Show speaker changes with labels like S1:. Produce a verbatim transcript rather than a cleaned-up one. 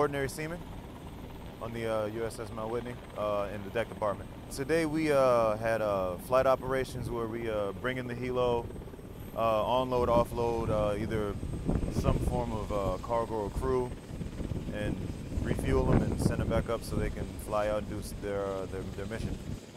S1: ordinary seaman on the uh, U S S Mount Whitney uh, in the deck department. Today we uh, had uh, flight operations where we uh, bring in the helo, uh, onload, offload, uh, either some form of uh, cargo or crew, and refuel them and send them back up so they can fly out and do their, uh, their, their mission.